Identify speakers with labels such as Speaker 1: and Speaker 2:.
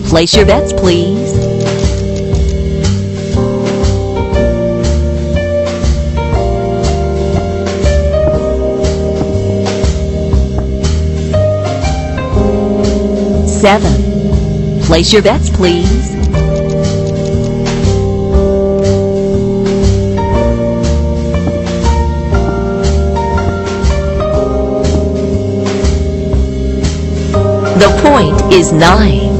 Speaker 1: Place your bets, please. Seven. Place your bets, please. The point is 9.